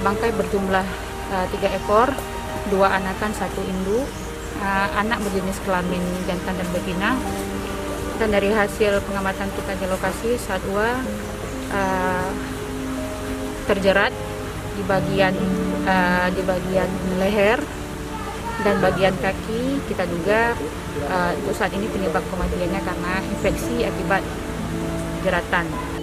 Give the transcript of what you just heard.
bangkai berjumlah 3 ekor, 2 anakan, 1 induk. Anak berjenis kelamin jantan dan betina. Dan dari hasil pengamatan kita di lokasi, satwa terjerat di bagian leher dan bagian kaki. Kita duga untuk saat ini penyebab kematiannya karena infeksi akibat jeratan.